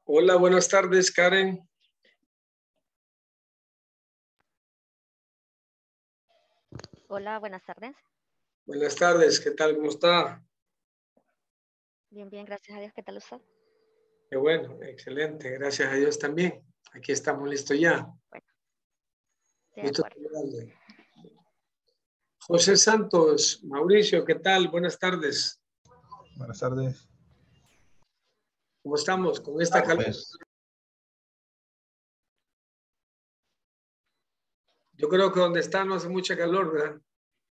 Hola, buenas tardes, Karen. Hola, buenas tardes. Buenas tardes, ¿qué tal? ¿Cómo está? Bien, bien, gracias a Dios. ¿Qué tal usted? Qué bueno, excelente, gracias a Dios también. Aquí estamos listos ya. Bueno, de Gusto acuerdo. saludarle. José Santos, Mauricio, ¿qué tal? Buenas tardes. Buenas tardes. ¿Cómo estamos con esta calor? Yo creo que donde está no hace mucha calor, ¿verdad?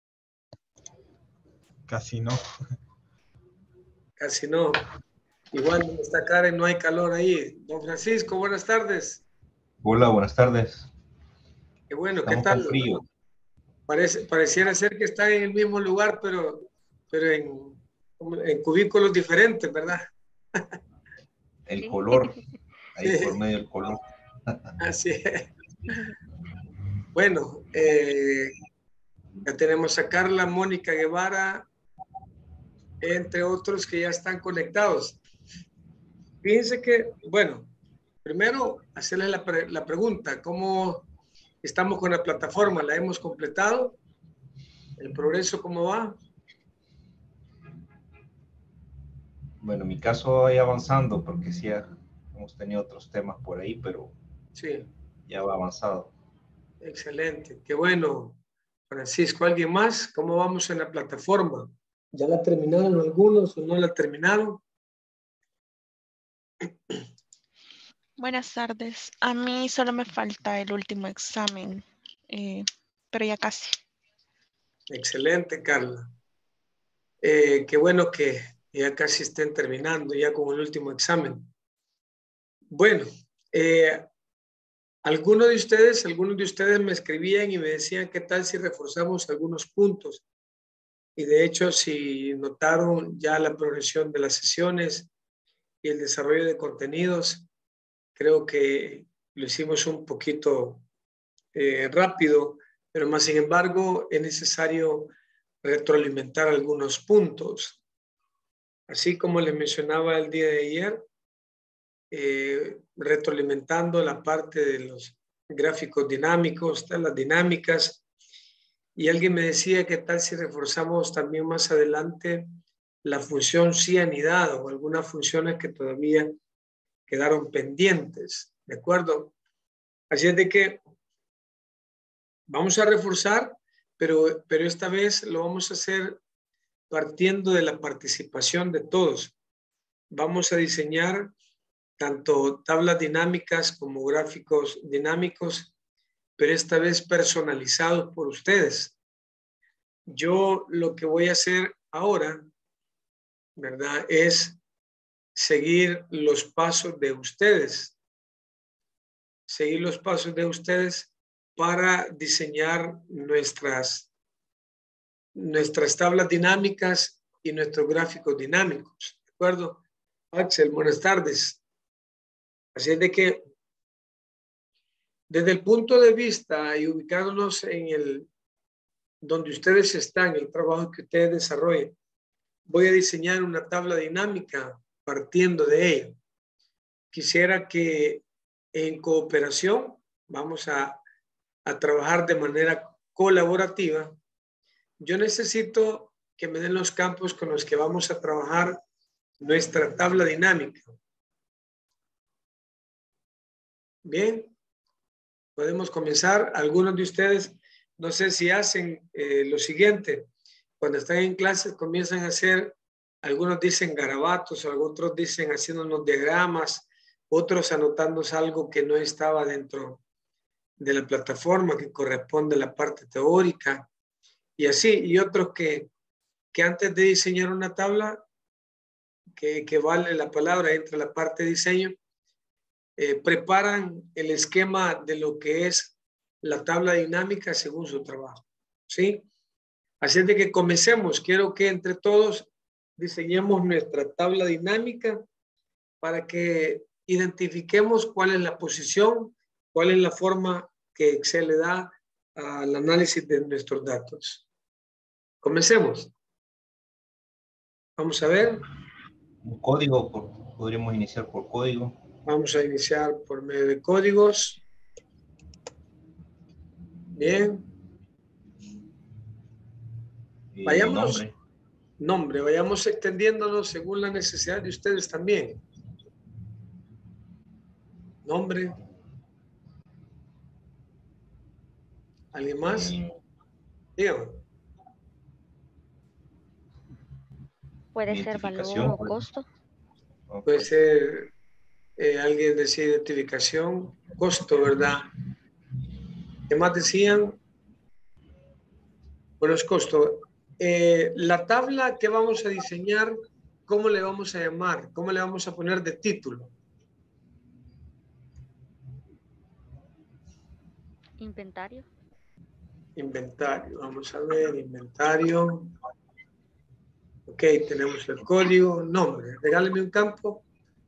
Casi no. Casi no. Igual donde está Karen no hay calor ahí. Don Francisco, buenas tardes. Hola, buenas tardes. Qué bueno, ¿qué Estamos tal? con frío. Pareciera ser que están en el mismo lugar, pero en cubículos diferentes, ¿verdad? El Sí. color, ahí Sí, por medio del color. así es. Bueno, ya tenemos a Carla, Mónica Guevara, entre otros que ya están conectados. Fíjense que, bueno, primero hacerles la pregunta, ¿cómo estamos con la plataforma? ¿La hemos completado? ¿El progreso cómo va? Bueno, en mi caso va avanzando porque sí hemos tenido otros temas por ahí, pero Sí, ya va avanzado. excelente. Qué bueno. Francisco, ¿alguien más? ¿Cómo vamos en la plataforma? ¿Ya la terminaron algunos o no la terminaron? Buenas tardes. A mí solo me falta el último examen, pero ya casi. Excelente, Carla. Qué bueno que ya casi estén terminando, ya con el último examen. Bueno, algunos de ustedes me escribían y me decían qué tal si reforzamos algunos puntos. Y de hecho, si notaron ya la progresión de las sesiones y el desarrollo de contenidos, creo que lo hicimos un poquito rápido, pero más sin embargo es necesario retroalimentar algunos puntos. Así como les mencionaba el día de ayer, retroalimentando la parte de los gráficos dinámicos, las dinámicas, y alguien me decía que tal si reforzamos también más adelante la función cianidad o algunas funciones que todavía quedaron pendientes, ¿de acuerdo? Así es de que vamos a reforzar, pero esta vez lo vamos a hacer partiendo de la participación de todos. Vamos a diseñar tanto tablas dinámicas como gráficos dinámicos, pero esta vez personalizados por ustedes. Yo lo que voy a hacer ahora, ¿verdad? Es seguir los pasos de ustedes. Seguir los pasos de ustedes para diseñar nuestras tablas dinámicas y nuestros gráficos dinámicos. ¿De acuerdo? Axel, buenas tardes. Así es de que desde el punto de vista y ubicándonos donde ustedes están, el trabajo que ustedes desarrollen, voy a diseñar una tabla dinámica partiendo de ello. Quisiera que en cooperación vamos a trabajar de manera colaborativa. Yo necesito que me den los campos con los que vamos a trabajar nuestra tabla dinámica. Bien, podemos comenzar. Algunos de ustedes, no sé si hacen lo siguiente. Cuando están en clases comienzan a hacer, algunos dicen garabatos, otros dicen haciendo unos diagramas, otros anotándose algo que no estaba dentro de la plataforma, que corresponde a la parte teórica, y así, y otros que antes de diseñar una tabla, que vale la palabra, entre la parte de diseño, preparan el esquema de lo que es la tabla dinámica según su trabajo, ¿sí? Así es de que comencemos. Quiero que entre todos diseñemos nuestra tabla dinámica para que identifiquemos cuál es la posición, cuál es la forma que Excel le da al análisis de nuestros datos. Comencemos. Vamos a ver. Un código, podríamos iniciar por código. Vamos a iniciar por medio de códigos. Bien. Vayámonos. Nombre. Vayamos extendiéndonos según la necesidad de ustedes también. Nombre. ¿Alguien más? Dígame. Puede ser valor o costo. Puede ser alguien decía identificación, costo, ¿verdad? ¿Qué más decían? Bueno, es costo. La tabla que vamos a diseñar, ¿cómo le vamos a llamar? ¿Cómo le vamos a poner de título? Inventario. Inventario. Vamos a ver, inventario. Ok, tenemos el código, nombre. Regáleme un campo.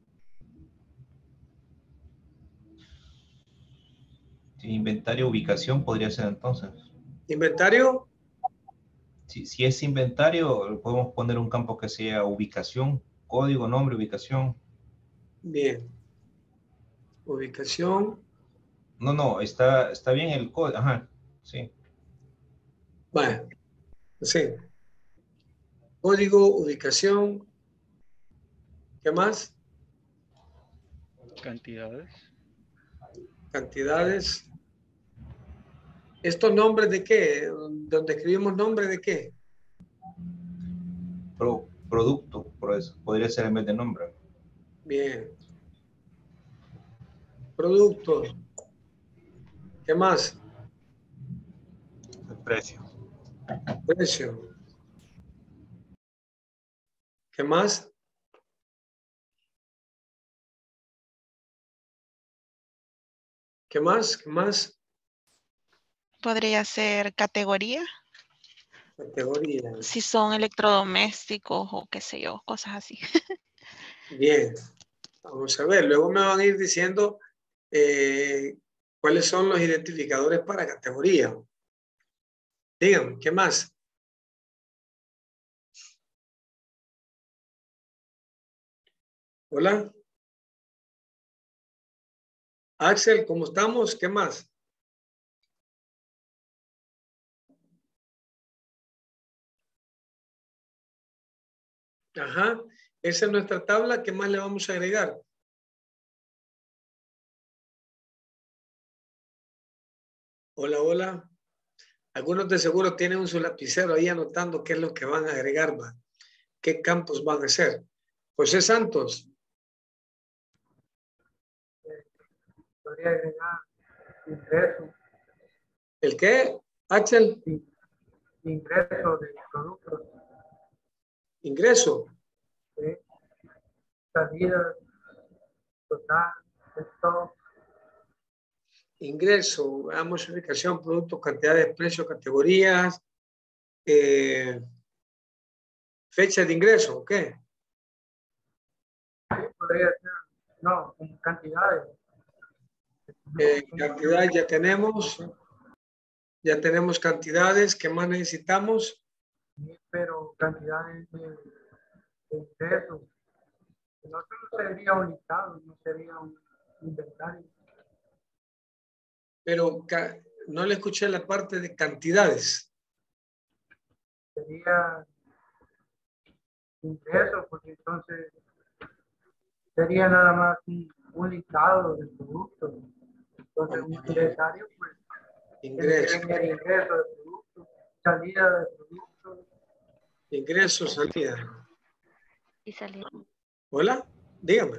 Inventario, ubicación podría ser entonces. Inventario. Si es inventario, podemos poner un campo que sea ubicación, código, nombre, ubicación. Bien. Ubicación. No, está bien el código. Ajá, sí. Bueno, sí. Código, ubicación. ¿Qué más? Cantidades. Cantidades. ¿Estos nombres de qué? ¿Donde escribimos nombre de qué? Producto, por eso. Podría ser en vez de nombre. Bien. Productos. ¿Qué más? El precio. Precio. ¿Qué más? ¿Qué más? ¿Qué más? Podría ser categoría. Categoría. Si son electrodomésticos o qué sé yo, cosas así. Bien. Vamos a ver. Luego me van a ir diciendo cuáles son los identificadores para categoría. Díganme, ¿qué más? Hola. Axel, ¿cómo estamos? ¿Qué más? Ajá. Esa es nuestra tabla. ¿Qué más le vamos a agregar? Hola, hola. Algunos de seguro tienen su lapicero ahí anotando qué es lo que van a agregar, ¿va? ¿Qué campos van a hacer? José Santos. Podría agregar ingreso. ¿El qué? Axel. Ingreso de productos. Ingreso. ¿Sí? Salida total, stock. Ingreso. Veamos ubicación, productos, cantidades, precios, categorías. Fecha de ingreso, ¿ok? Podría ser, no, en cantidades. Cantidad ya tenemos. Ya tenemos cantidades. ¿Qué más necesitamos? Pero cantidades de ingresos. No solo sería un listado, no sería un inventario. Pero no le escuché la parte de cantidades. Sería ingresos, porque entonces sería nada más un listado de productos. Entonces un inventario, pues, Ingreso. el ingreso de productos, salida de productos. Ingreso, salida. Y salida. Hola, dígame.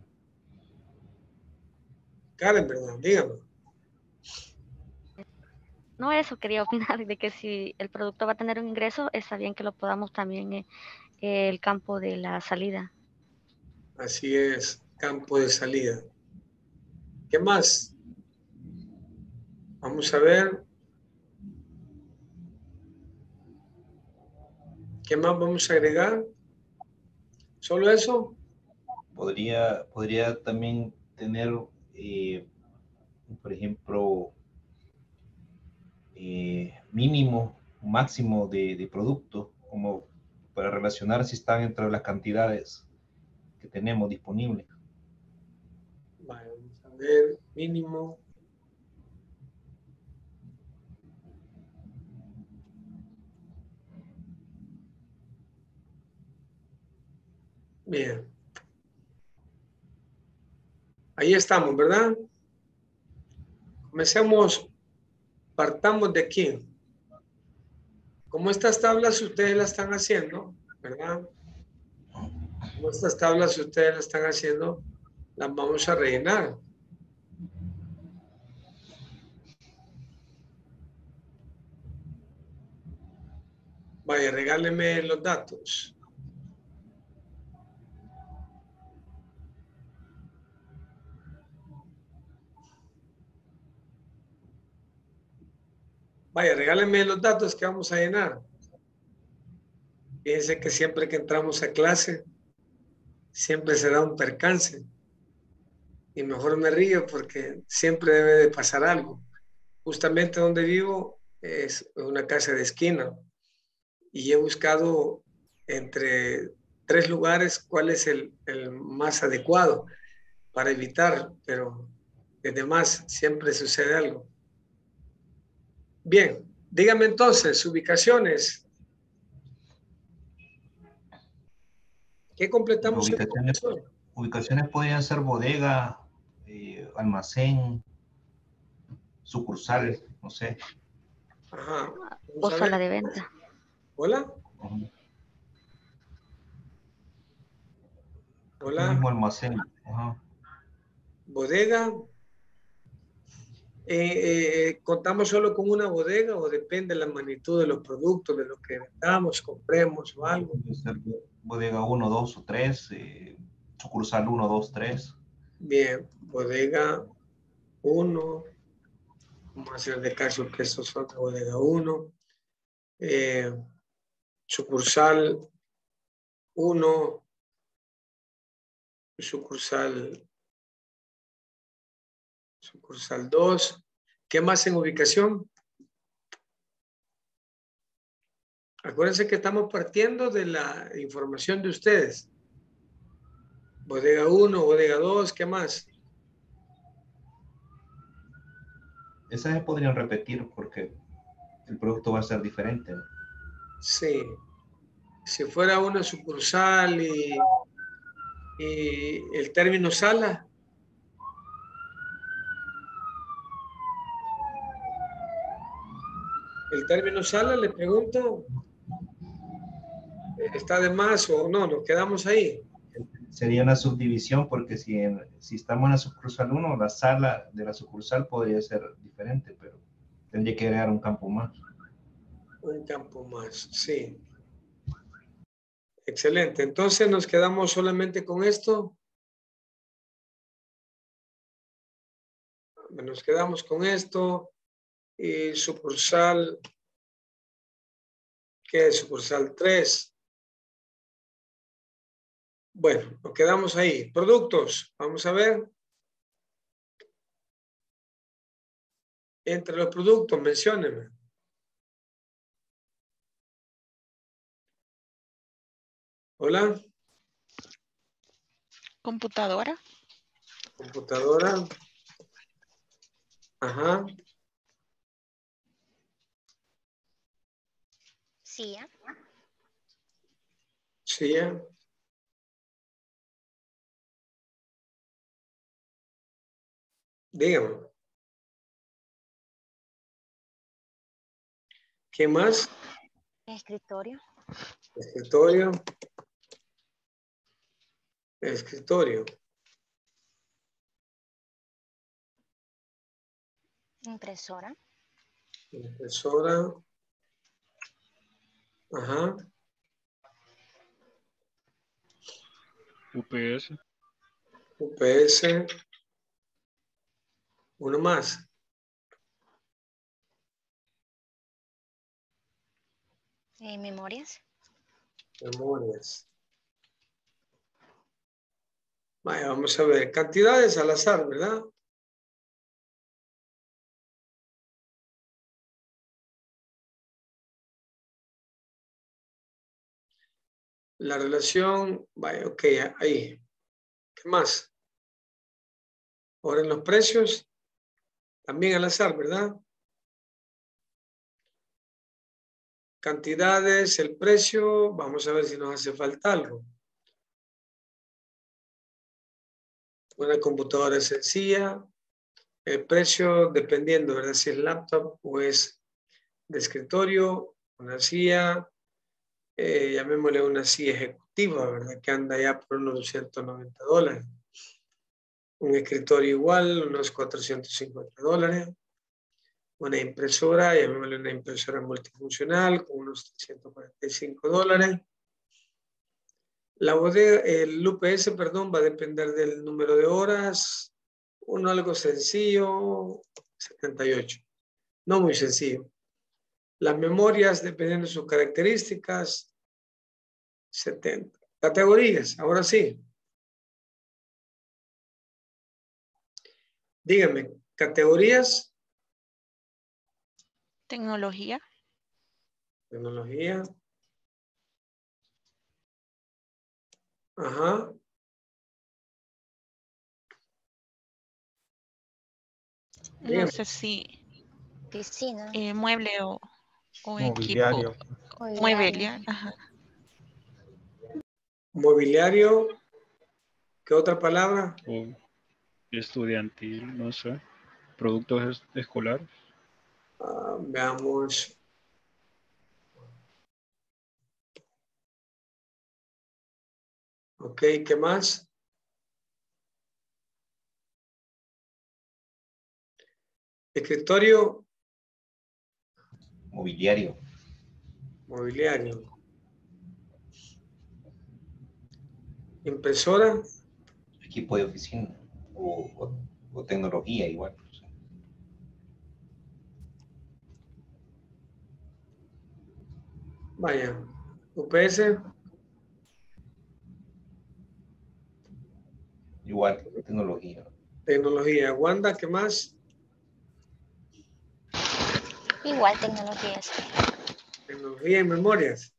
Karen, ¿verdad? Dígame. No, eso quería opinar, de que si el producto va a tener un ingreso, está bien que lo podamos también el campo de la salida. Así es, campo de salida. ¿Qué más? Vamos a ver. ¿Qué más vamos a agregar? ¿Solo eso? Podría también tener, por ejemplo, mínimo, máximo de producto, como para relacionar si están entre las cantidades que tenemos disponibles. ver, mínimo. Bien. Ahí estamos, ¿verdad? Comencemos, partamos de aquí. Como estas tablas ustedes las están haciendo, ¿verdad? Como estas tablas ustedes las están haciendo, las vamos a rellenar. Vaya, regáleme los datos. Vaya, regáleme los datos que vamos a llenar. Fíjense que siempre que entramos a clase, siempre se da un percance. Y mejor me río porque siempre debe de pasar algo. Justamente donde vivo es una casa de esquina y he buscado entre 3 lugares cuál es el más adecuado para evitar, pero desde más siempre sucede algo. Bien, dígame entonces, ubicaciones. ¿Qué completamos? Ubicaciones podrían ser bodega, almacén, sucursales, no sé. Ajá. O sala de venta. Hola. Hola. Mismo almacén. Ajá. Bodega. ¿Contamos solo con una bodega o depende de la magnitud de los productos, de lo que vendamos, compremos o algo? Puede ser bodega 1, 2 o 3, sucursal 1, 2, 3. Bien, bodega 1. Vamos a hacer de caso que estos son de bodega 1. Sucursal 1. Sucursal 2. ¿Qué más en ubicación? Acuérdense que estamos partiendo de la información de ustedes. Bodega 1, bodega 2, ¿qué más? Esas se podrían repetir porque el producto va a ser diferente, ¿no? Sí. Si fuera una sucursal y el término sala. El término sala, le pregunto, ¿está de más o no? Nos quedamos ahí. Sería una subdivisión porque si estamos en la sucursal 1, la sala de la sucursal podría ser diferente, pero tendría que agregar un campo más. Un campo más, sí. Excelente. Entonces nos quedamos solamente con esto. Nos quedamos con esto. Y sucursal, ¿qué es? Sucursal 3. Bueno, nos quedamos ahí. Productos, vamos a ver. Entre los productos, menciónenme. Hola. Computadora. Computadora. Ajá. Silla. Silla. Dígame. ¿Qué más? Escritorio. Escritorio. Escritorio. Impresora. Impresora. Ajá. UPS. UPS. Uno más. Memorias. Memorias. Vaya, vamos a ver. Cantidades al azar, ¿verdad? La relación, vaya, ok, ahí. ¿Qué más? Ahora en los precios, también al azar, ¿verdad? Cantidades, el precio, vamos a ver si nos hace falta algo. Una computadora sencilla, el precio dependiendo, ¿verdad? Si es laptop o es de escritorio, una silla, llamémosle una silla ejecutiva, ¿verdad? Que anda ya por unos $290. Un escritorio igual, unos $450. Una impresora, llamémosle una impresora multifuncional con unos $345. La bodega, el UPS, perdón, va a depender del número de horas. Uno algo sencillo, 78. No muy sencillo. Las memorias, dependiendo de sus características, 70. Categorías, ahora sí. Dígame, categorías. Tecnología. Tecnología. Ajá. No sé si Piscina. mueble o Mobiliario. equipo. Mobiliario. Ajá. Mobiliario. ¿Qué otra palabra? O estudiantil, no sé. Productos escolares. Veamos. Ok, ¿qué más? Escritorio. Mobiliario. Mobiliario. Impresora. Equipo de oficina. O tecnología igual. Vaya. UPS. Igual, tecnología. Tecnología. Wanda, ¿qué más? Igual tecnologías. Tecnología y memorias.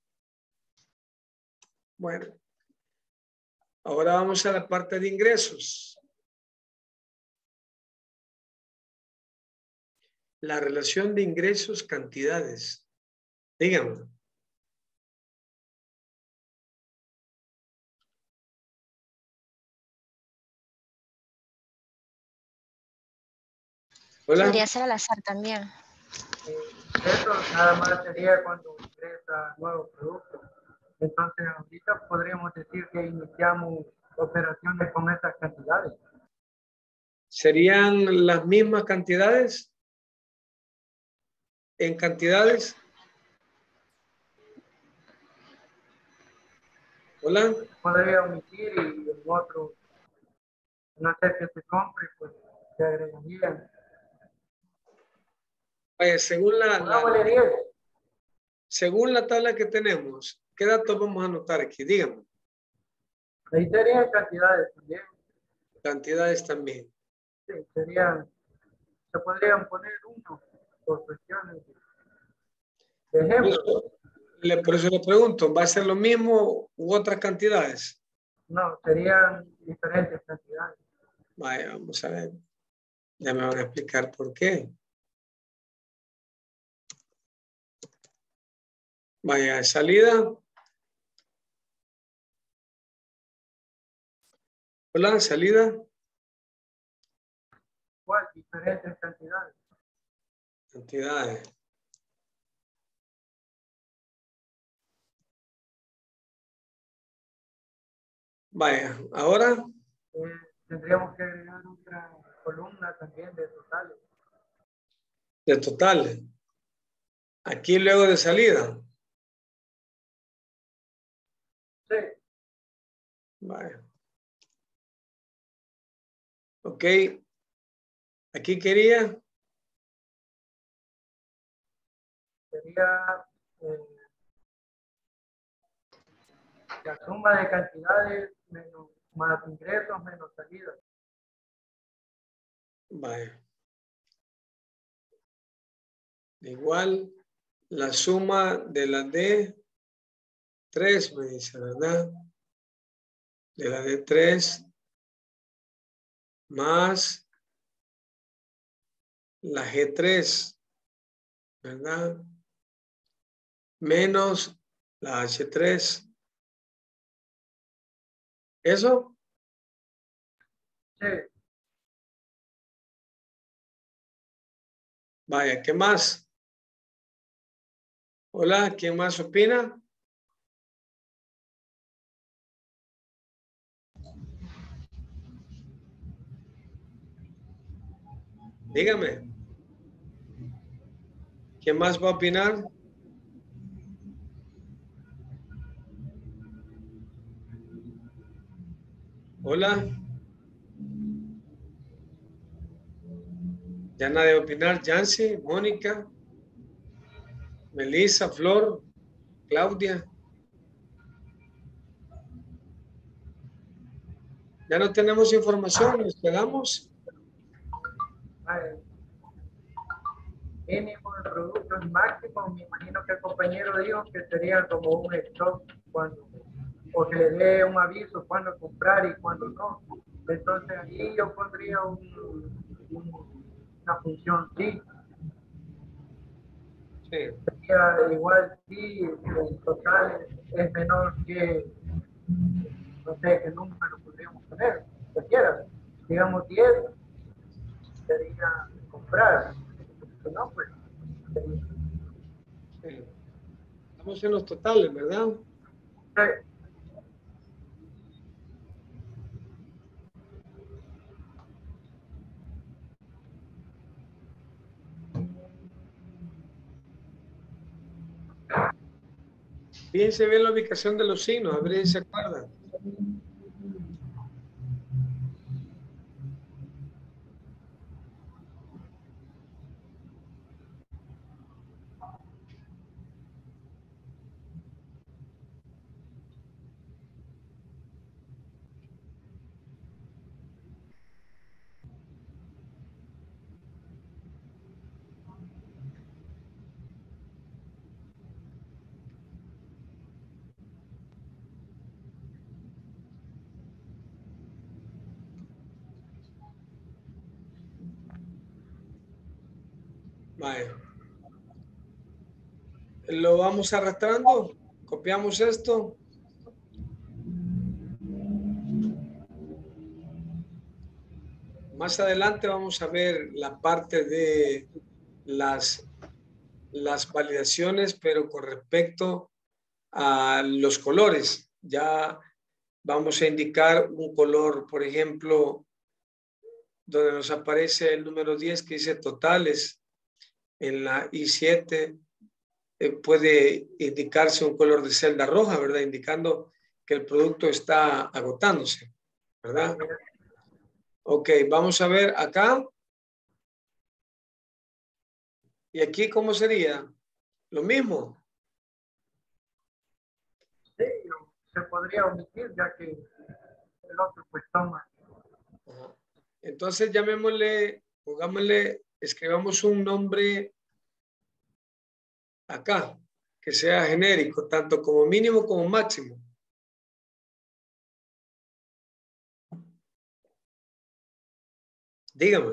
Bueno. Ahora vamos a la parte de ingresos. La relación de ingresos, cantidades. Díganme. Hola. Podría ser al azar también. Eso nada más sería cuando ingresa nuevos productos. Entonces, ahorita podríamos decir que iniciamos operaciones con estas cantidades. ¿Serían las mismas cantidades? ¿En cantidades? Hola. Podría omitir y en otro, no sé que se compre, pues se agregarían. Según la tabla que tenemos, ¿qué datos vamos a anotar aquí? Díganme. Ahí serían cantidades también. Cantidades también. Sí, serían, se podrían poner uno por cuestiones de ejemplo. Por eso le pregunto, ¿va a ser lo mismo u otras cantidades? No, serían diferentes cantidades. Vaya, vamos a ver. Ya me van a explicar por qué. Vaya, salida. Hola, salida. ¿Cuál? Diferentes cantidades. Cantidades. Vaya, ahora. Tendríamos que agregar otra columna también de totales. De totales. Aquí luego de salida. Sí. Vaya. Ok. Aquí quería. Sería la suma de cantidades menos, más ingresos menos salidas. Vaya. Igual la suma de la D3, me dice, ¿verdad? De la D3 más la G3, ¿verdad? Menos la H3. ¿Eso? Sí. Vaya, ¿qué más? Hola, ¿quién más opina? Dígame. ¿Quién más va a opinar? Hola. Ya nadie va a opinar. Yancy, Mónica, Melissa, Flor, Claudia. Ya no tenemos información, nos quedamos. Mínimo de productos máximo, me imagino que el compañero dijo que sería como un stock cuando, o que le dé un aviso cuando comprar y cuando no. Entonces ahí yo pondría una función sí. Sí. Sería igual si el total es menor que, no sé qué número podríamos poner, cualquiera, digamos 10, sería comprar. Si no, pues sería. Sí. Estamos en los totales, ¿verdad? Sí. Fíjense bien la ubicación de los signos, a ver si se acuerdan. Vale. Lo vamos arrastrando. Copiamos esto. Más adelante vamos a ver la parte de las validaciones, pero con respecto a los colores. Ya vamos a indicar un color, por ejemplo, donde nos aparece el número 10 que dice totales. En la I7 puede indicarse un color de celda roja, ¿verdad? Indicando que el producto está agotándose, ¿verdad? Ok, vamos a ver acá. ¿Y aquí cómo sería? Lo mismo. Sí, se podría omitir ya que el otro pues toma. Entonces llamémosle, pongámosle, escribamos un nombre acá, que sea genérico, tanto como mínimo como máximo. Dígame.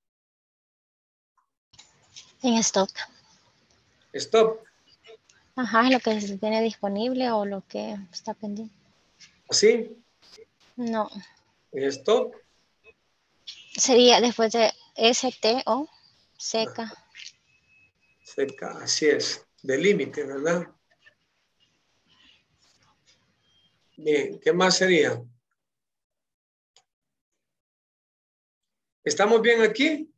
En stock. Stop. Ajá, lo que se tiene disponible o lo que está pendiente. ¿Así? No. En stop. Sería después de ST o seca. Seca, así es. De límite, ¿verdad? Bien, ¿qué más sería? ¿Estamos bien aquí?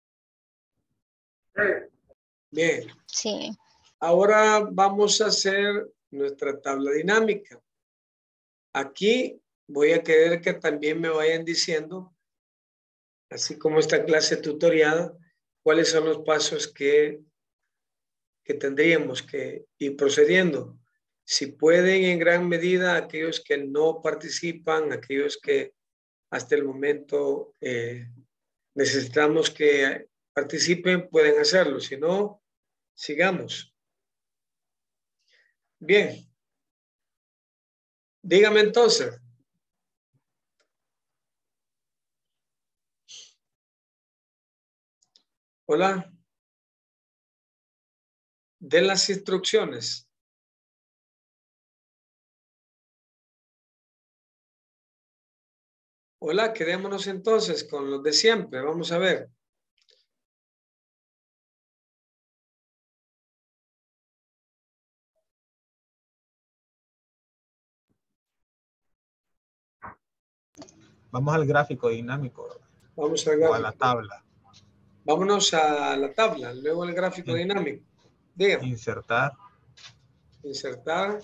Sí. Bien. Sí. Ahora vamos a hacer nuestra tabla dinámica. Aquí voy a querer que también me vayan diciendo, así como esta clase tutorial, cuáles son los pasos que tendríamos que ir procediendo. Si pueden, en gran medida, aquellos que no participan, aquellos que hasta el momento necesitamos que participen, pueden hacerlo. Si no, sigamos. Bien. Dígame entonces. Hola. De las instrucciones. Hola, quedémonos entonces con los de siempre. Vamos a ver. Vamos al gráfico dinámico. Vamos al O gráfico. a la tabla. Vámonos a la tabla, luego el gráfico dinámico. Diga. Insertar. Insertar.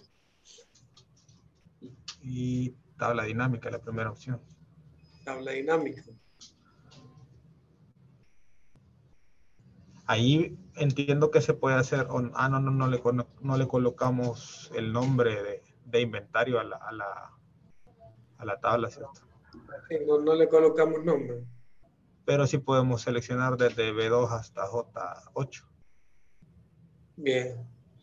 Y tabla dinámica, la primera opción. Tabla dinámica. Ahí entiendo que se puede hacer. No le colocamos el nombre de inventario a la tabla, ¿cierto? Sí, no le colocamos nombre. Pero sí podemos seleccionar desde B2 hasta J8. Bien.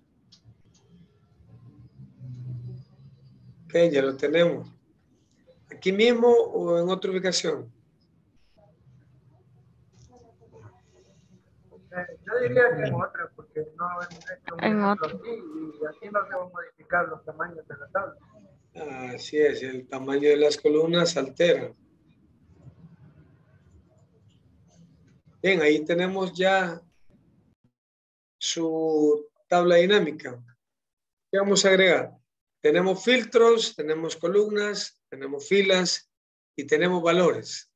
Ok, ya lo tenemos. ¿Aquí mismo o en otra ubicación? Yo diría que en otra, porque no hemos hecho un En ejemplo otro. aquí y así no se van a modificar los tamaños de la tabla. Así es, el tamaño de las columnas altera. Bien, ahí tenemos ya su tabla dinámica. ¿Qué vamos a agregar? Tenemos filtros, tenemos columnas, tenemos filas y tenemos valores.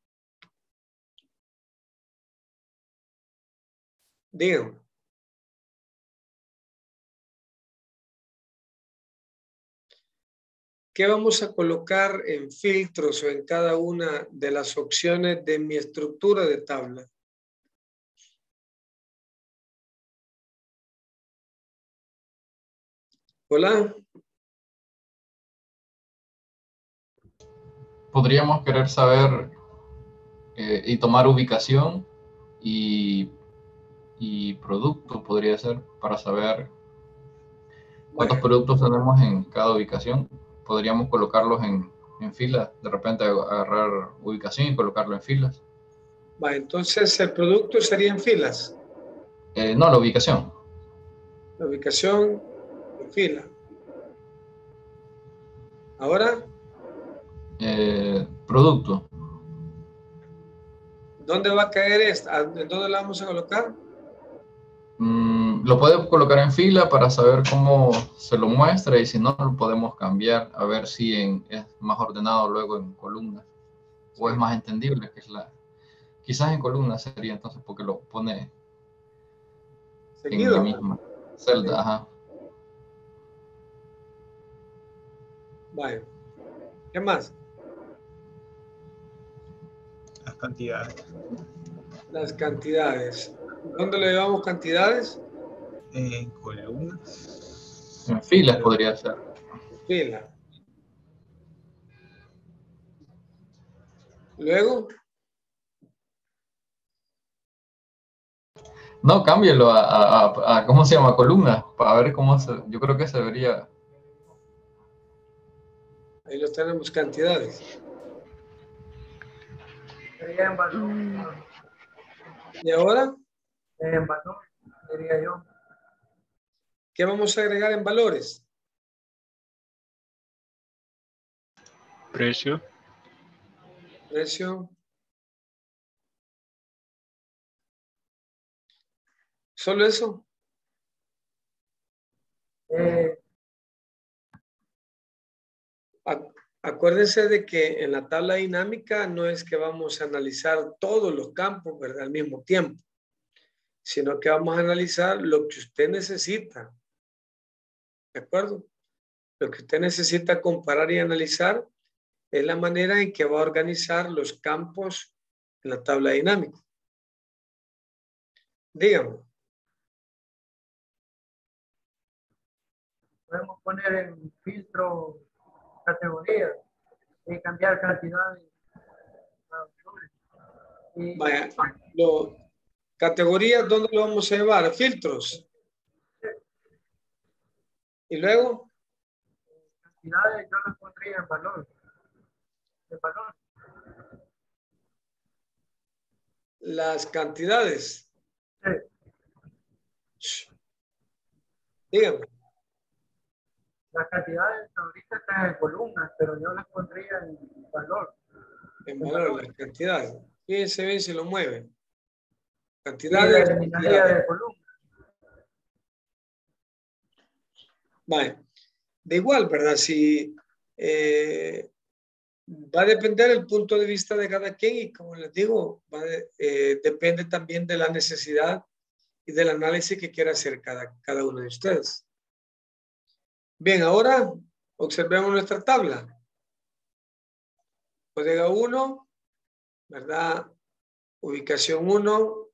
Díganme. ¿Qué vamos a colocar en filtros o en cada una de las opciones de mi estructura de tabla? Hola. Podríamos querer saber y tomar ubicación y producto, podría ser, para saber cuántos productos tenemos en cada ubicación. Podríamos colocarlos en filas, de repente agarrar ubicación y colocarlo en filas. Entonces el producto sería en filas. No, la ubicación. La ubicación en fila. Ahora. Producto. ¿Dónde va a caer esta? ¿En dónde la vamos a colocar? Lo puede colocar en fila para saber cómo se lo muestra y si no lo podemos cambiar a ver si es más ordenado luego en columnas o es más entendible, que es quizás en columnas sería entonces porque lo pone seguido en la misma celda. Sí. Ajá. Vale. ¿Qué más? Las cantidades. Las cantidades. ¿Dónde le llevamos cantidades? En columnas. En filas podría ser. Fila. Luego. No, cámbielo a ¿cómo se llama? Columnas, para ver cómo yo creo que se vería. Ahí los tenemos, cantidades. Sería en valor. ¿Y ahora? En valor, diría yo. ¿Qué vamos a agregar en valores? Precio. Precio. ¿Solo eso? Acuérdense de que en la tabla dinámica no es que vamos a analizar todos los campos, ¿verdad? Al mismo tiempo, sino que vamos a analizar lo que usted necesita. ¿De acuerdo? Lo que usted necesita comparar y analizar es la manera en que va a organizar los campos en la tabla dinámica. Dígame. Podemos poner en filtro categorías y cambiar cantidades. Vaya, categorías, ¿dónde lo vamos a llevar? Filtros. Y luego. Cantidades yo las pondría en valor. En valor. Las cantidades. Dígame. Las cantidades ahorita están en columnas, pero yo las pondría en valor. En valor, las cantidades. Fíjense bien si lo mueve. Y Cantidades. la eliminaría de columnas. Vale. De igual, ¿verdad? Si va a depender el punto de vista de cada quien y como les digo, depende también de la necesidad y del análisis que quiera hacer cada uno de ustedes. Bien, ahora observemos nuestra tabla. Bodega 1, ¿verdad? Ubicación 1.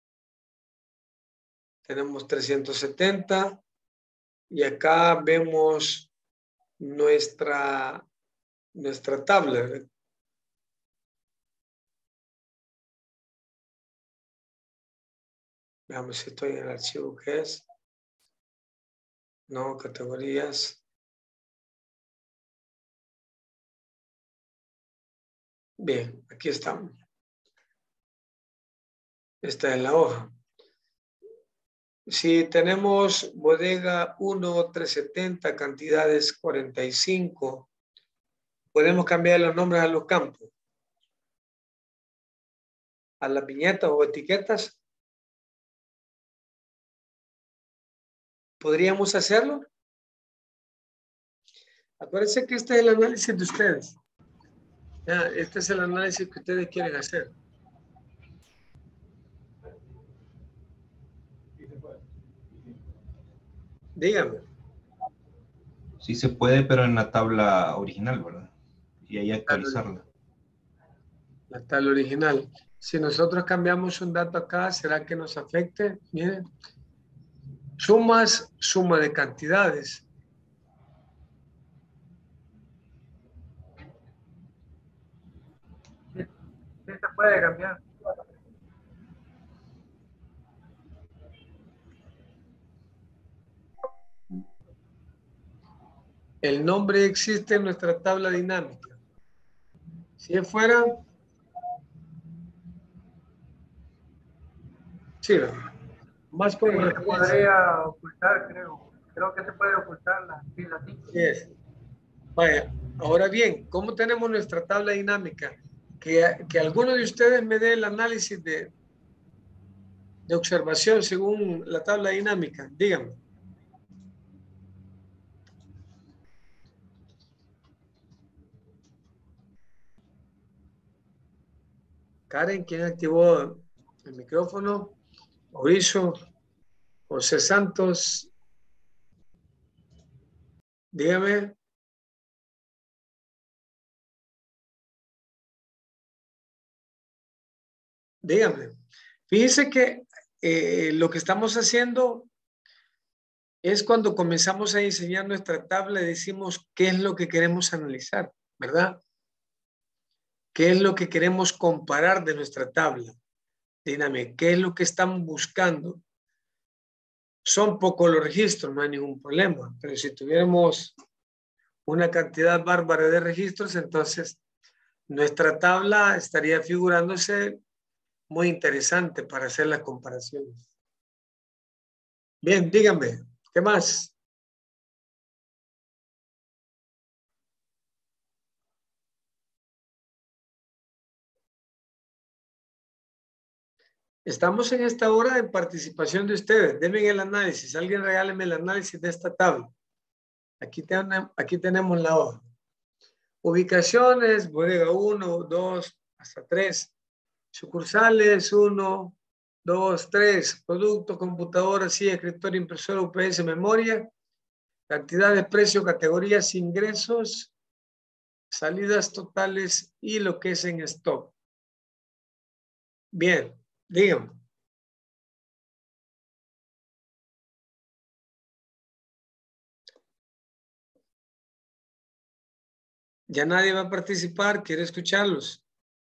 Tenemos 370. Y acá vemos nuestra tabla, ¿verdad? Veamos si estoy en el archivo que es. No, categorías. Bien, aquí estamos. Esta es la hoja. Si tenemos bodega 1, 370, cantidades 45, podemos cambiar los nombres a los campos, a las viñetas o etiquetas. ¿Podríamos hacerlo? Acuérdense que este es el análisis de ustedes. Ya, este es el análisis que ustedes quieren hacer. Dígame. Sí se puede, pero en la tabla original, ¿verdad? Y ahí actualizarla. La tabla original. Si nosotros cambiamos un dato acá, ¿será que nos afecte? Miren. Sumas, suma de cantidades. Sí se puede cambiar. El nombre existe en nuestra tabla dinámica. Si es fuera, sí, más como se podría ocultar, creo. Creo que se puede ocultar las filas. Yes. Vaya, ahora bien, ¿cómo tenemos nuestra tabla dinámica? Que alguno de ustedes me dé el análisis de observación según la tabla dinámica. Díganme. Karen, ¿quién activó el micrófono? Mauricio, José Santos. Dígame. Dígame. Fíjese que lo que estamos haciendo es cuando comenzamos a diseñar nuestra tabla y decimos qué es lo que queremos analizar, ¿verdad? ¿Qué es lo que queremos comparar de nuestra tabla dinámica? ¿Qué es lo que están buscando? Son pocos los registros, no hay ningún problema, pero si tuviéramos una cantidad bárbara de registros, entonces nuestra tabla estaría figurándose muy interesante para hacer las comparaciones. Bien, díganme, ¿qué más? Estamos en esta hora de participación de ustedes. Denme el análisis. Alguien regáleme el análisis de esta tabla. Aquí tenemos la hoja. Ubicaciones, bodega 1, 2, hasta 3. Sucursales 1, 2, 3. Producto, computadora, sí, escritorio, impresora, UPS, memoria. Cantidad de precio, categorías, ingresos, salidas totales y lo que es en stock. Bien, díganme. Ya nadie va a participar, quiere escucharlos.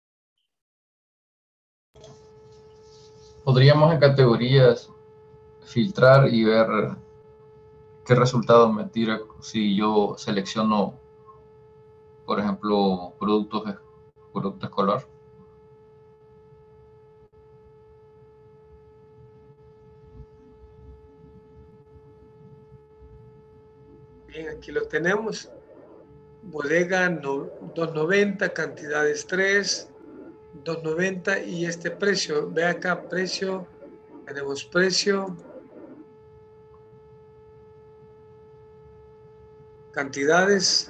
Podríamos en categorías filtrar y ver qué resultados me tira si yo selecciono, por ejemplo, producto escolar. Bien, aquí lo tenemos. Bodega 2.90, cantidades 3, 2.90 y este precio. Ve acá, precio. Tenemos precio. Cantidades.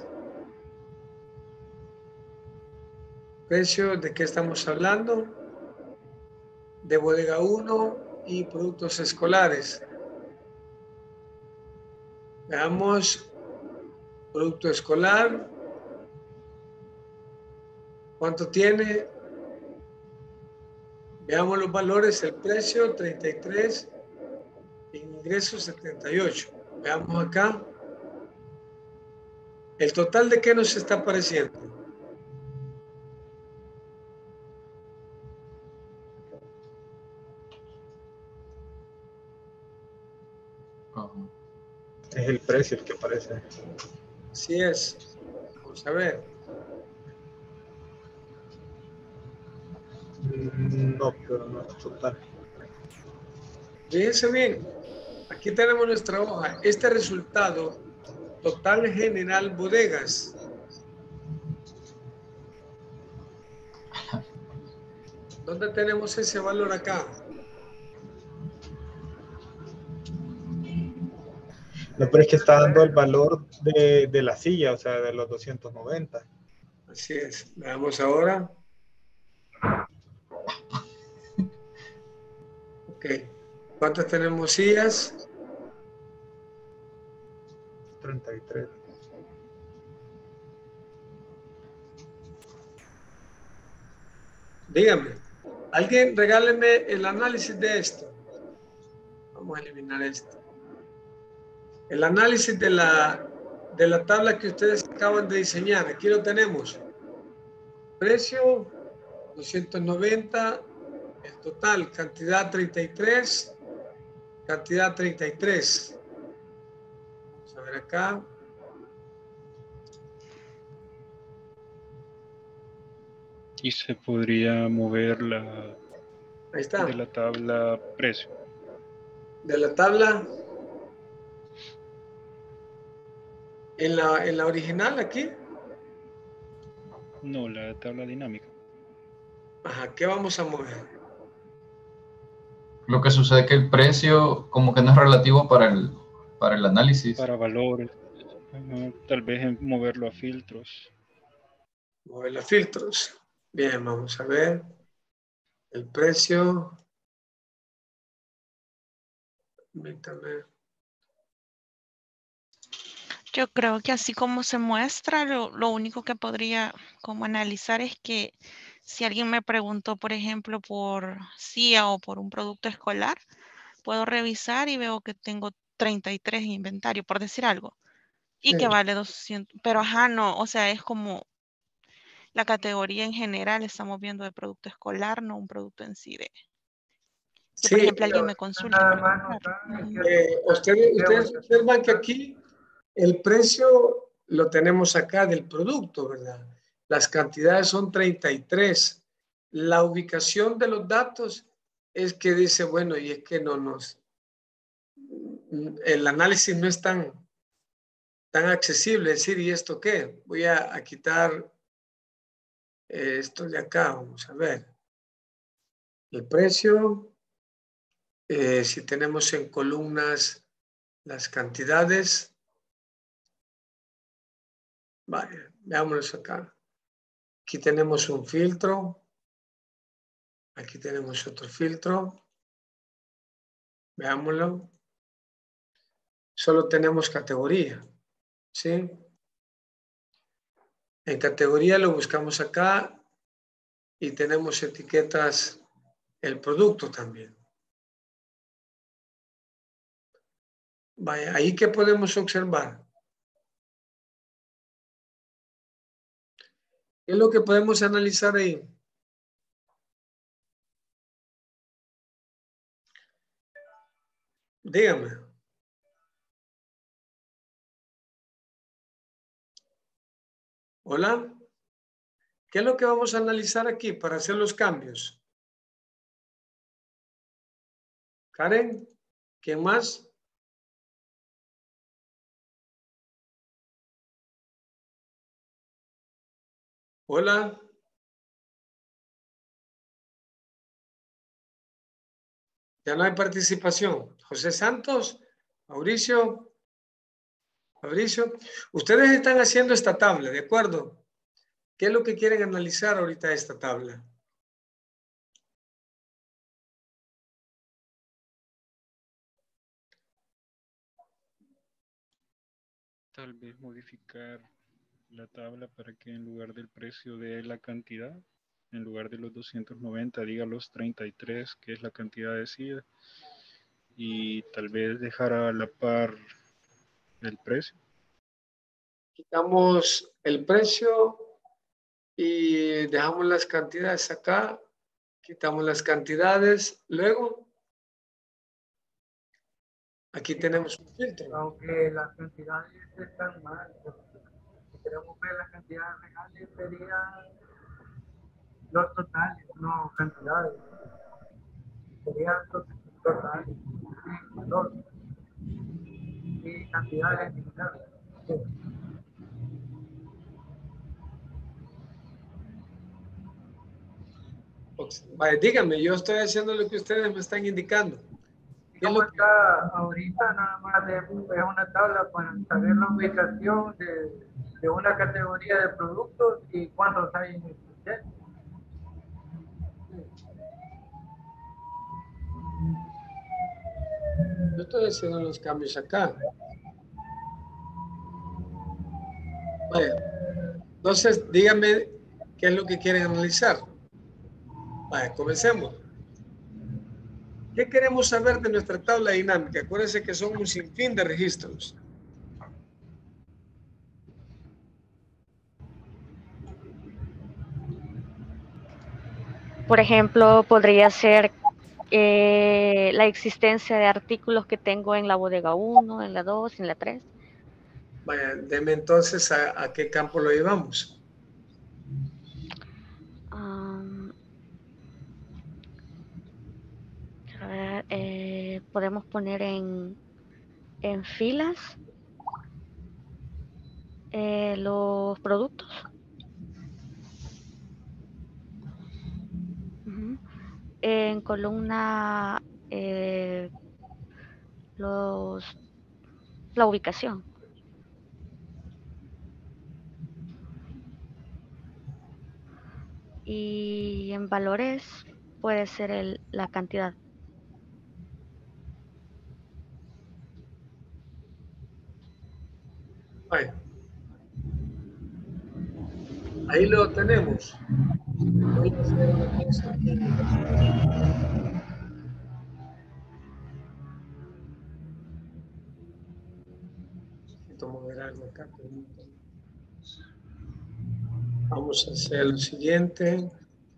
Precio, ¿de qué estamos hablando? De bodega 1 y productos escolares. Veamos, producto escolar. ¿Cuánto tiene? Veamos los valores, el precio 33, ingresos 78. Veamos acá. ¿El total de qué nos está apareciendo? Es el precio el que aparece. Así es. Vamos a ver. No, pero no es total. Fíjense bien. Aquí tenemos nuestra hoja. Este resultado, total general bodegas. ¿Dónde tenemos ese valor acá? No, pero es que está dando el valor de la silla, o sea, de los 290. Así es. Veamos ahora. Ok. ¿Cuántas tenemos sillas? 33. Dígame. Alguien regáleme el análisis de esto. Vamos a eliminar esto. El análisis de la tabla que ustedes acaban de diseñar. Aquí lo tenemos. Precio 290. El total, cantidad 33. Cantidad 33. Vamos a ver acá. Y se podría mover Ahí está. de la tabla precio. De la tabla. En la original aquí. No, la tabla dinámica. Ajá, ¿qué vamos a mover? Lo que sucede es que el precio como que no es relativo para el análisis. Para valores. Tal vez moverlo a filtros. Mover a filtros. Bien, vamos a ver. El precio. Permítame. Yo creo que así como se muestra, lo único que podría como analizar es que si alguien me preguntó, por ejemplo, por CIA o por un producto escolar, puedo revisar y veo que tengo 33 en inventario, por decir algo, y Sí. que vale 200, pero ajá, no, o sea, es como la categoría en general, estamos viendo de producto escolar, no un producto en sí de... Si, por Sí, ejemplo, alguien me consulta. ustedes observan que aquí el precio lo tenemos acá del producto, ¿verdad? Las cantidades son 33. La ubicación de los datos es que dice, bueno, y es que el análisis no es tan accesible. Es decir, ¿y esto qué? Voy a quitar esto de acá, vamos a ver. El precio, si tenemos en columnas las cantidades. Vaya, veámoslo acá. Aquí tenemos un filtro. Aquí tenemos otro filtro. Veámoslo. Solo tenemos categoría. ¿Sí? En categoría lo buscamos acá y tenemos etiquetas el producto también. Vaya, ahí que podemos observar. ¿Qué es lo que podemos analizar ahí? Dígame. Hola. ¿Qué es lo que vamos a analizar aquí para hacer los cambios? Karen, ¿quién más? Hola. Ya no hay participación. José Santos, Mauricio, ustedes están haciendo esta tabla, ¿de acuerdo? ¿Qué es lo que quieren analizar ahorita de esta tabla? Tal vez modificar la tabla para que en lugar del precio de la cantidad, en lugar de los 290, diga los 33, que es la cantidad de SIDA, y tal vez dejar a la par el precio. Quitamos el precio y dejamos las cantidades acá. Quitamos las cantidades. Luego, aquí tenemos un filtro. Aunque las cantidades están mal, si queremos ver las cantidades reales serían los totales, no cantidades. Serían totales, sí, valor. Y cantidades eliminadas. Sí. Vale, díganme, yo estoy haciendo lo que ustedes me están indicando. Como está ahorita, nada más es una tabla para saber la ubicación de una categoría de productos y cuántos hay en el sistema. Yo estoy haciendo los cambios acá. Vaya. Entonces, díganme qué es lo que quieren analizar. Vaya, comencemos. ¿Qué queremos saber de nuestra tabla dinámica? Acuérdense que son un sinfín de registros. Por ejemplo, podría ser la existencia de artículos que tengo en la bodega 1, en la 2, en la 3. Vaya, deme entonces a qué campo lo llevamos. A ver, podemos poner en filas los productos. En columna la ubicación. Y en valores puede ser la cantidad. Vaya. Ahí lo tenemos. Voy a hacer una cosa aquí. Necesito mover algo acá. Vamos a hacer lo siguiente.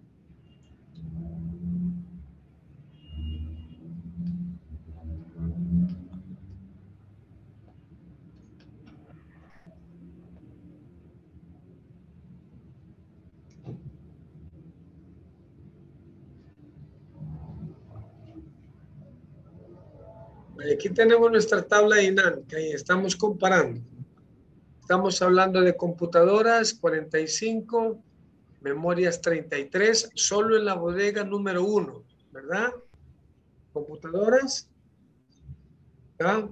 Aquí tenemos nuestra tabla dinámica y estamos comparando. Estamos hablando de computadoras 45, memorias 33, solo en la bodega número 1, ¿verdad? Computadoras. ¿Ya?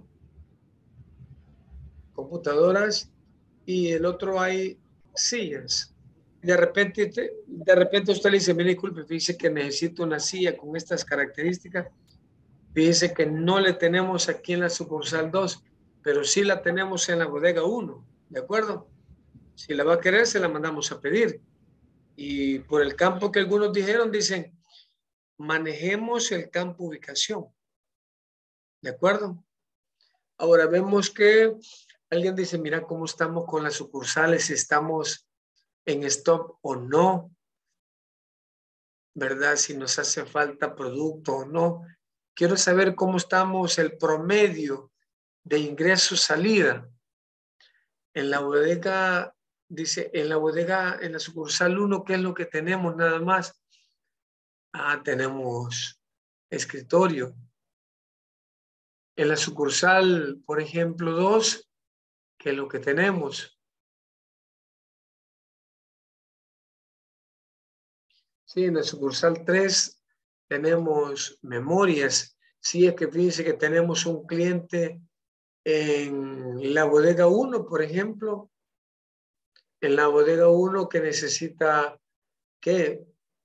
Computadoras y el otro hay sillas. De repente usted le dice, me disculpe, dice que necesito una silla con estas características. Dice que no le tenemos aquí en la sucursal 2, pero sí la tenemos en la bodega 1, ¿de acuerdo? Si la va a querer, se la mandamos a pedir. Y por el campo que algunos dijeron, dicen, manejemos el campo ubicación, ¿de acuerdo? Ahora vemos que alguien dice, mira cómo estamos con las sucursales, si estamos en stop o no, ¿verdad? Si nos hace falta producto o no. Quiero saber cómo estamos el promedio de ingreso-salida. En la bodega, dice, en la sucursal 1, ¿qué es lo que tenemos nada más? Tenemos escritorio. En la sucursal, por ejemplo, 2, ¿qué es lo que tenemos? Sí, en la sucursal 3 tenemos memorias. Sí, es que fíjense que tenemos un cliente en la bodega 1, por ejemplo. En la bodega 1 que necesita, ¿qué?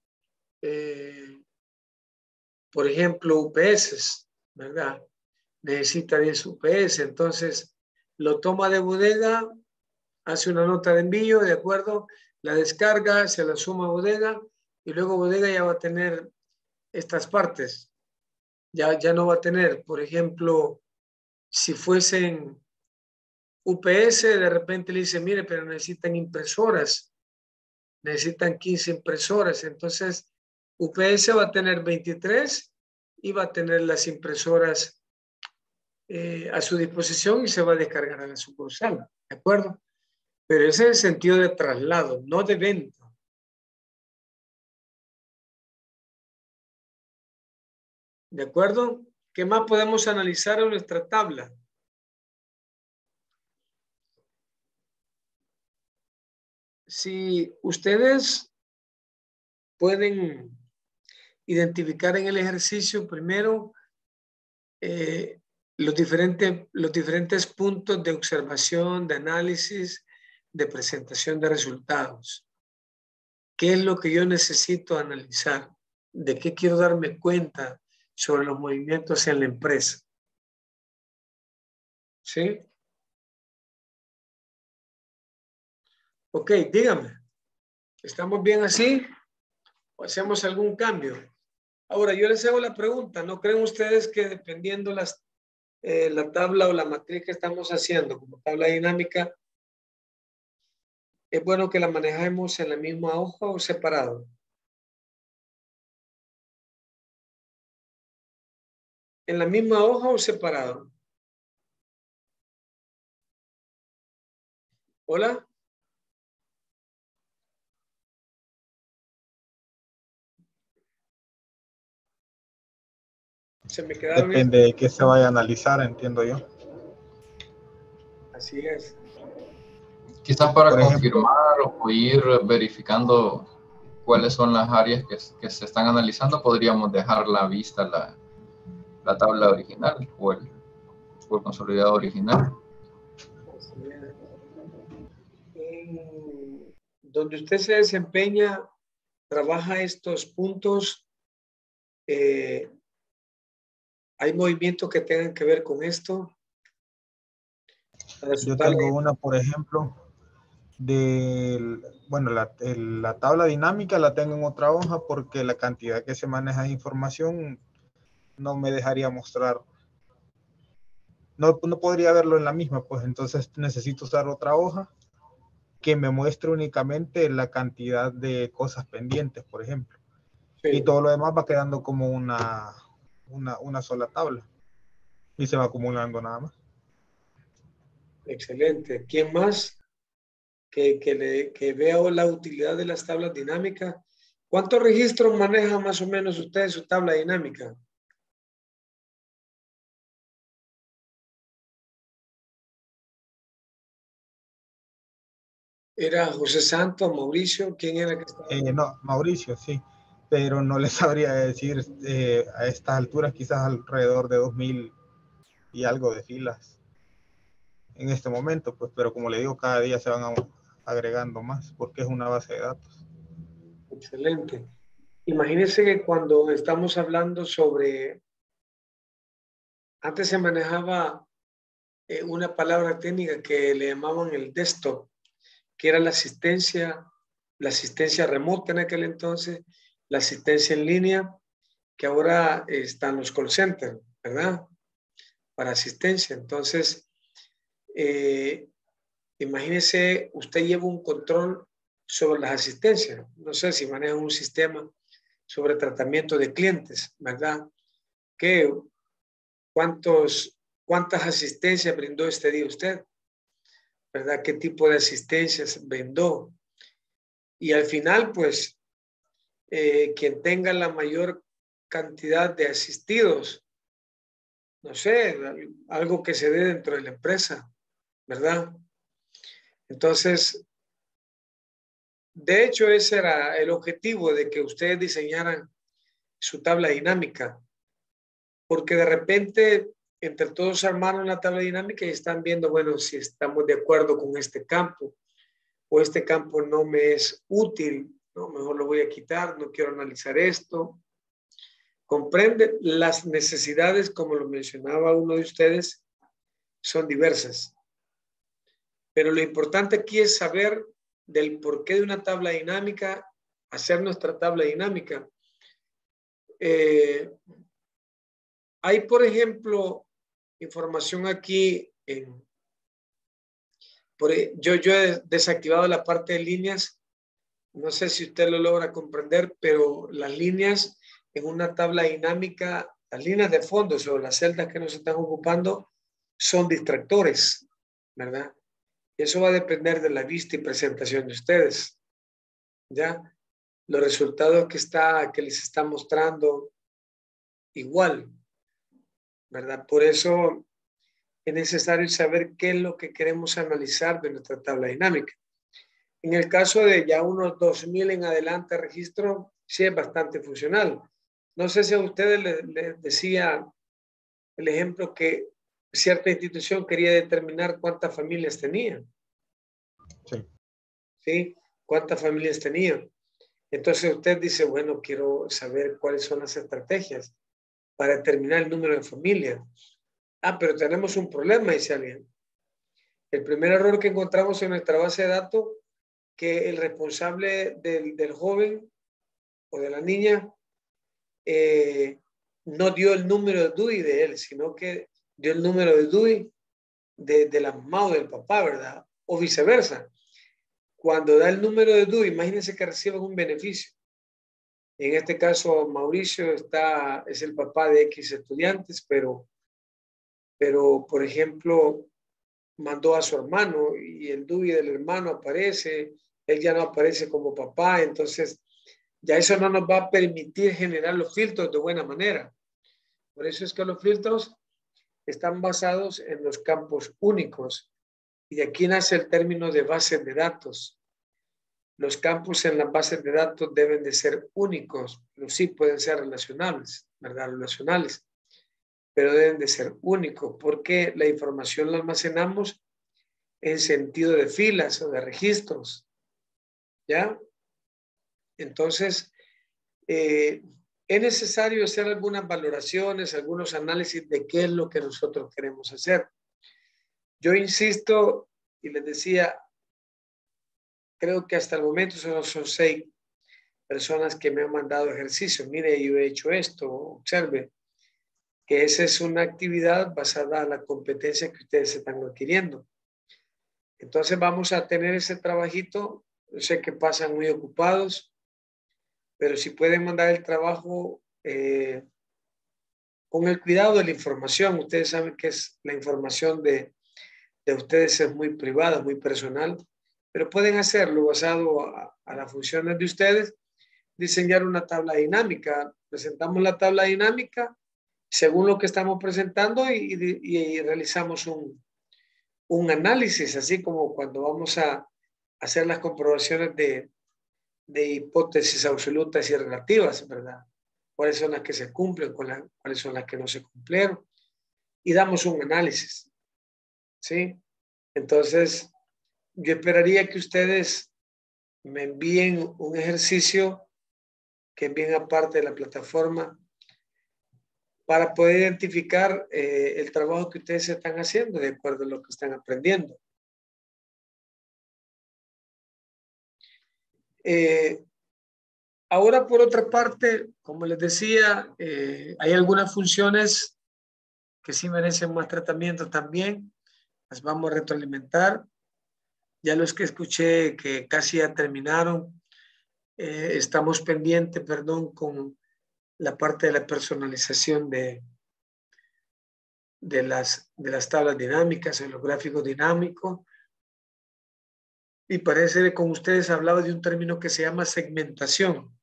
Por ejemplo, UPS, ¿verdad? Necesita 10 UPS. Entonces, lo toma de bodega, hace una nota de envío, ¿de acuerdo? La descarga, se la suma a bodega y luego bodega ya va a tener estas partes. Ya no va a tener, por ejemplo, si fuesen UPS, de repente le dice, mire, pero necesitan impresoras, necesitan 15 impresoras. Entonces, UPS va a tener 23 y va a tener las impresoras a su disposición y se va a descargar a la sucursal, ¿de acuerdo? Pero ese es el sentido de traslado, no de venta. ¿De acuerdo? ¿Qué más podemos analizar en nuestra tabla? Si ustedes pueden identificar en el ejercicio primero los diferentes puntos de observación, de análisis, de presentación de resultados. ¿Qué es lo que yo necesito analizar? ¿De qué quiero darme cuenta sobre los movimientos en la empresa? ¿Sí? Ok, dígame. ¿Estamos bien así? ¿O hacemos algún cambio? Ahora, yo les hago la pregunta. ¿No creen ustedes que dependiendo la tabla o la matriz que estamos haciendo como tabla dinámica, es bueno que la manejemos en la misma hoja o separado? ¿En la misma hoja o separado? ¿Hola? Se me quedaron. Depende de qué se vaya a analizar, entiendo yo. Así es. Quizás para Por confirmar o ir verificando cuáles son las áreas que se están analizando, podríamos dejar la vista la tabla original o el consolidado original. Donde usted se desempeña, trabaja estos puntos, ¿hay movimientos que tengan que ver con esto? Yo tengo una, por ejemplo, bueno, la tabla dinámica la tengo en otra hoja porque la cantidad que se maneja de información no me dejaría mostrar. No podría verlo en la misma, pues entonces necesito usar otra hoja que me muestre únicamente la cantidad de cosas pendientes, por ejemplo. Sí. Y todo lo demás va quedando como una sola tabla y se va acumulando nada más. Excelente. ¿Quién más que vea la utilidad de las tablas dinámicas? ¿Cuántos registros maneja más o menos usted en su tabla dinámica? ¿Era José Santos, Mauricio? ¿Quién era que estaba? No, Mauricio, sí. Pero no les sabría decir a estas alturas, quizás alrededor de 2000 y algo de filas en este momento, pues, pero como le digo, cada día se van agregando más porque es una base de datos. Excelente. Imagínense que cuando estamos hablando sobre, antes se manejaba una palabra técnica que le llamaban el desktop, que era la asistencia remota en aquel entonces, la asistencia en línea, que ahora están los call centers, ¿verdad? Para asistencia. Entonces, imagínese, usted lleva un control sobre las asistencias. No sé si maneja un sistema sobre tratamiento de clientes, ¿verdad? ¿Cuántas asistencias brindó este día usted? ¿Verdad? ¿Qué tipo de asistencias brindó? Y al final, pues, quien tenga la mayor cantidad de asistidos, no sé, algo que se dé dentro de la empresa, ¿verdad? Entonces, De hecho, ese era el objetivo de que ustedes diseñaran su tabla dinámica, porque de repente entre todos armaron la tabla dinámica y están viendo, bueno, si estamos de acuerdo con este campo o este campo no me es útil, ¿no? Mejor lo voy a quitar, no quiero analizar esto. Comprende, las necesidades, como lo mencionaba uno de ustedes, son diversas. Pero lo importante aquí es saber del porqué de una tabla dinámica, hacer nuestra tabla dinámica. Hay, por ejemplo, información aquí. Yo he desactivado la parte de líneas. No sé si usted lo logra comprender, pero las líneas en una tabla dinámica, las líneas de fondo sobre las celdas que nos están ocupando son distractores, ¿verdad? Eso va a depender de la vista y presentación de ustedes. ¿Ya? Los resultados que les está mostrando igual, ¿verdad? Por eso es necesario saber qué es lo que queremos analizar de nuestra tabla dinámica. En el caso de ya unos 2000 en adelante registro, sí es bastante funcional. No sé si a ustedes les decía el ejemplo que cierta institución quería determinar cuántas familias tenía. Sí. ¿Sí? ¿Cuántas familias tenía? Entonces usted dice, bueno, quiero saber cuáles son las estrategias para determinar el número de familias. Ah, pero tenemos un problema, dice alguien. El primer error que encontramos en nuestra base de datos, que el responsable del joven o de la niña no dio el número de DUI de él, sino que dio el número de DUI de la mamá o del papá, ¿verdad? O viceversa. Cuando da el número de DUI, imagínense que reciben un beneficio. En este caso, Mauricio es el papá de X estudiantes, pero por ejemplo, mandó a su hermano y el DUI del hermano aparece, él ya no aparece como papá, entonces ya eso no nos va a permitir generar los filtros de buena manera. Por eso es que los filtros están basados en los campos únicos y de aquí nace el término de bases de datos. Los campos en las bases de datos deben de ser únicos, pero sí pueden ser relacionables, ¿verdad? Relacionales, pero deben de ser únicos porque la información la almacenamos en sentido de filas o de registros, ¿ya? Entonces, es necesario hacer algunas valoraciones, algunos análisis de qué es lo que nosotros queremos hacer. Yo insisto y les decía, creo que hasta el momento solo son 6 personas que me han mandado ejercicio. Mire, yo he hecho esto, observe, que esa es una actividad basada en la competencia que ustedes están adquiriendo. Entonces vamos a tener ese trabajito. Yo sé que pasan muy ocupados, pero si pueden mandar el trabajo con el cuidado de la información. Ustedes saben que la información de ustedes es muy privada, muy personal, pero pueden hacerlo basado a las funciones de ustedes, diseñar una tabla dinámica. Presentamos la tabla dinámica según lo que estamos presentando y realizamos un análisis, así como cuando vamos a hacer las comprobaciones de hipótesis absolutas y relativas, ¿verdad? Cuáles son las que se cumplen, cuáles son las que no se cumplieron, y damos un análisis, ¿sí? Entonces, yo esperaría que ustedes me envíen un ejercicio que envíen aparte de la plataforma para poder identificar el trabajo que ustedes están haciendo de acuerdo a lo que están aprendiendo. Ahora, por otra parte, como les decía, hay algunas funciones que sí merecen más tratamiento también. Las vamos a retroalimentar. Ya los que escuché que casi ya terminaron, estamos pendientes, perdón, con la parte de la personalización de las tablas dinámicas, en los gráficos dinámicos. Y parece que con ustedes hablaba de un término que se llama segmentación.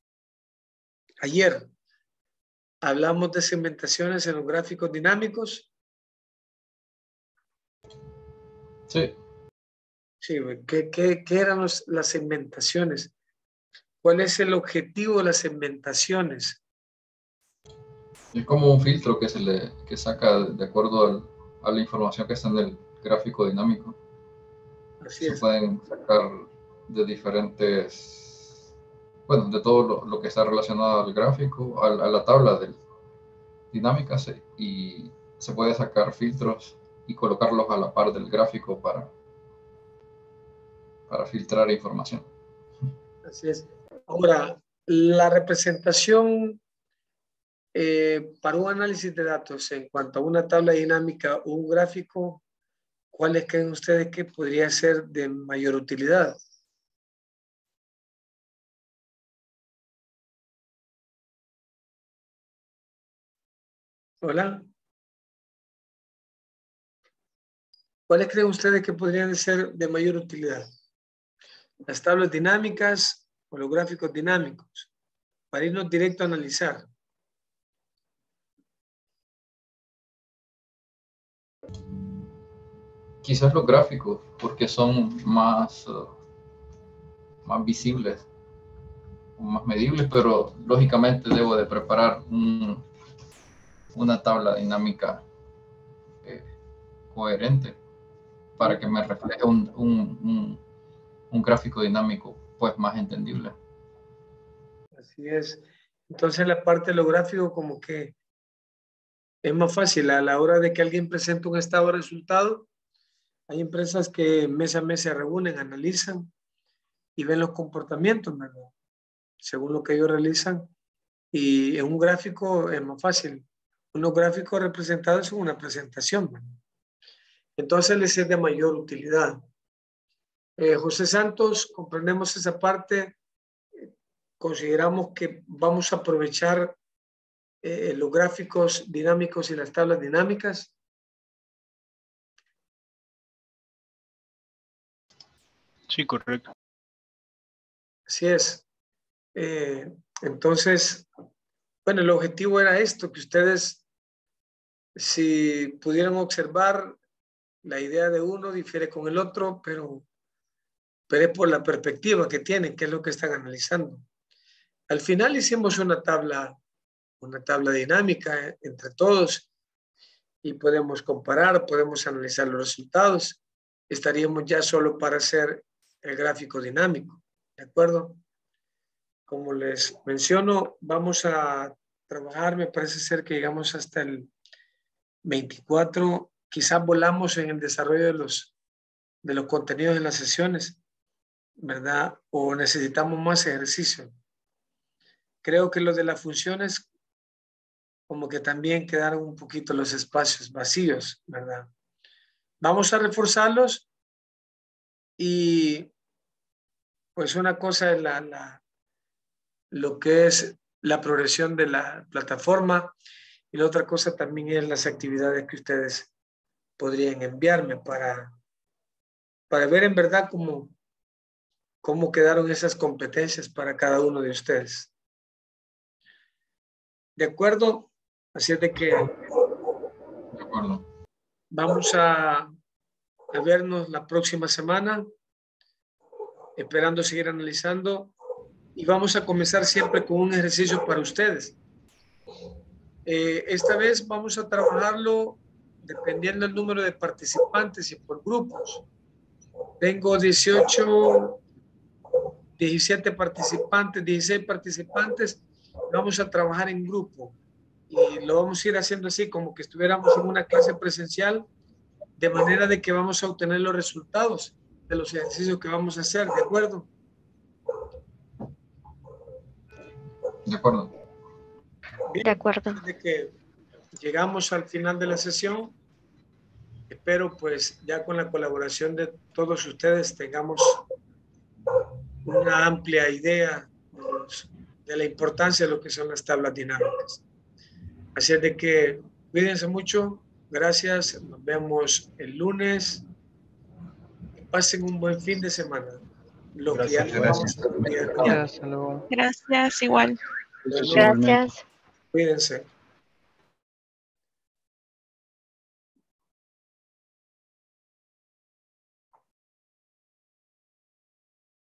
Ayer hablamos de segmentaciones en los gráficos dinámicos. Sí. Sí, ¿qué eran las segmentaciones? ¿Cuál es el objetivo de las segmentaciones? Es como un filtro que saca de acuerdo a la información que está en el gráfico dinámico. Así Se es. pueden sacar de diferentes, bueno, de todo lo que está relacionado al gráfico, a la tabla de dinámicas, y se puede sacar filtros y colocarlos a la par del gráfico para filtrar información. Así es. Ahora, la representación para un análisis de datos en cuanto a una tabla dinámica o un gráfico, ¿cuáles creen ustedes que podría ser de mayor utilidad? Hola. ¿Cuáles creen ustedes que podrían ser de mayor utilidad? ¿Las tablas dinámicas o los gráficos dinámicos? Para irnos directo a analizar. Quizás los gráficos, porque son más visibles, más medibles, pero lógicamente debo de preparar una tabla dinámica coherente para que me refleje un gráfico dinámico pues más entendible. Así es. Entonces la parte de lo gráfico como que es más fácil a la hora de que alguien presente un estado de resultado. Hay empresas que mes a mes se reúnen, analizan y ven los comportamientos, ¿verdad? Según lo que ellos realizan. Y en un gráfico es más fácil. Unos gráficos representados en una presentación, ¿verdad? Entonces les es de mayor utilidad. José Santos, comprendemos esa parte. Consideramos que vamos a aprovechar los gráficos dinámicos y las tablas dinámicas. Sí, correcto. Así es. Entonces, bueno, el objetivo era esto, que ustedes, si pudieran observar, la idea de uno difiere con el otro, pero es por la perspectiva que tienen, que es lo que están analizando. Al final hicimos una tabla dinámica entre todos y podemos comparar, podemos analizar los resultados. Estaríamos ya solo para hacer el gráfico dinámico, ¿de acuerdo? Como les menciono, vamos a trabajar, me parece ser que llegamos hasta el 24, quizás volamos en el desarrollo de los contenidos de las sesiones, ¿verdad? O necesitamos más ejercicio. Creo que los de las funciones como que también quedaron un poquito los espacios vacíos, ¿verdad? Vamos a reforzarlos y pues una cosa es lo que es la progresión de la plataforma y la otra cosa también es las actividades que ustedes podrían enviarme para ver en verdad cómo quedaron esas competencias para cada uno de ustedes. ¿De acuerdo? Así es de que vamos a vernos la próxima semana, esperando seguir analizando, y vamos a comenzar siempre con un ejercicio para ustedes. Esta vez vamos a trabajarlo dependiendo del número de participantes y por grupos. Tengo 18, 17 participantes, 16 participantes. Vamos a trabajar en grupo y lo vamos a ir haciendo así como que estuviéramos en una clase presencial, de manera de que vamos a obtener los resultados de los ejercicios que vamos a hacer, ¿de acuerdo? De acuerdo. Bien, de acuerdo. de que llegamos al final de la sesión. Espero pues ya con la colaboración de todos ustedes tengamos una amplia idea de la importancia de lo que son las tablas dinámicas. Así es de que cuídense mucho. Gracias. Nos vemos el lunes. Pasen un buen fin de semana. Gracias, igual. Gracias, igual. Gracias. Cuídense.